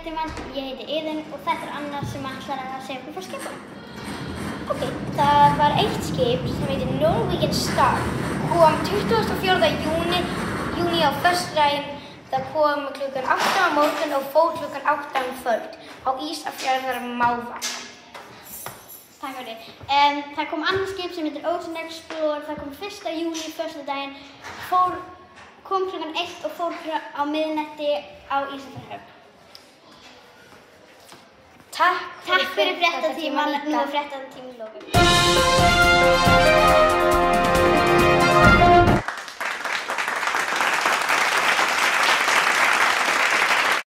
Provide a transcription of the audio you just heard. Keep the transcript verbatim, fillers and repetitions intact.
fréttamann, ég heiti Iðunn og þetta er Anna sem ætlar að segja okkur frá skipunum. Ok, það var eitt skip sem heitir Norwegian Star. Kom tuttugasta og fjórða júní, júní á föstudaginn. Það kom klukkan átta á morgun og fór klukkan átta um kvöld á Ísafjarðarmáva. Takk fyrir. Um, það kom annað skip sem heitir Ocean Explorer. Það kom fyrsta júní, föstudaginn. Fór, kom klukkan eitt og fór á miðnætti á Ísafjarðarhöfn. Takk Takk fyrir fréttatímann. Nú er fréttatíminn lokið.